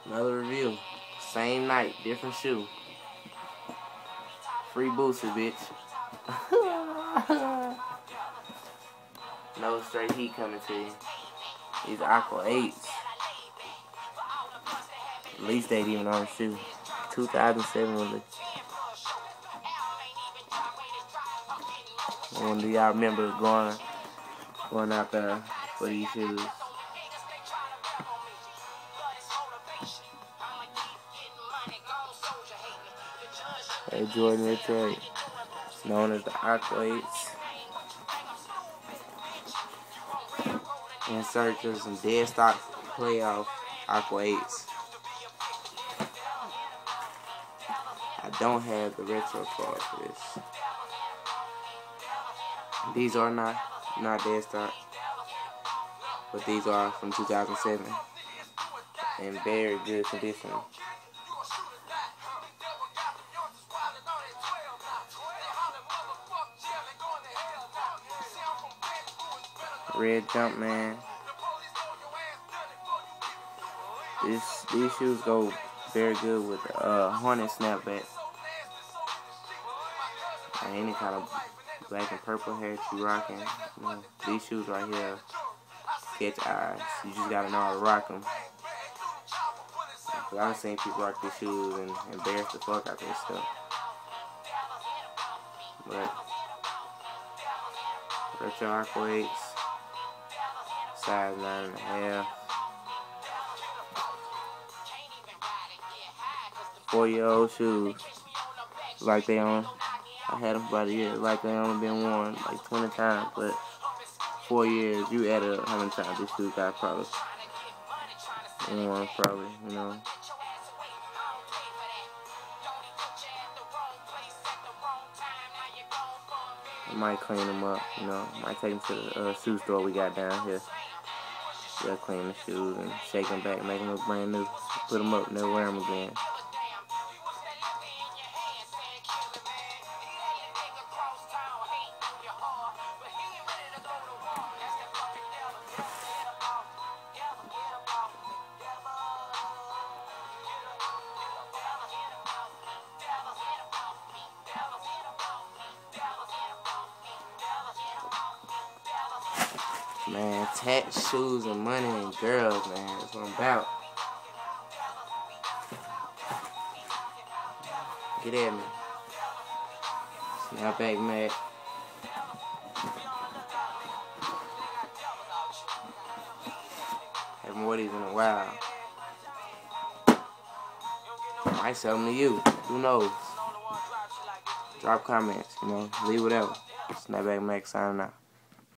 Another review. Same night, different shoe. Free Boosie, bitch. No straight heat coming to you. These Aqua 8s. At least they ain't even on the shoe. 2007 release. When do y'all remember going out there for these shoes? Hey, Jordan Retro, known as the Aqua 8s. In search of some dead stock playoff Aqua 8s. I don't have the retro card for this. These are not dead stock, but these are from 2007 in very good condition. Red Jumpman. These shoes go very good with Hornet snapback. And any kind of black and purple hair you rocking. You know, these shoes right here catch eyes. You just gotta know how to rock them. I've seen people rock these shoes and embarrass the fuck out of this stuff. But retro Aqua 8s, size 9.5. 4-year-old shoes. Like they on. I had them for about a year. Like they only been worn like 20 times, but 4 years, you add up how many times this shoe got probably worn, you know. I might clean them up, you know. Might take them to the shoe store we got down here. They'll clean the shoes and shake them back, make them look brand new. Put them up, never wear them again. Man, tat shoes and money and girls, man. That's what I'm about. Get at me. Snapback Mac. Haven't worn these in a while. Might sell them to you. Who knows? Drop comments, you know. Leave whatever. Snapback Mac signing out.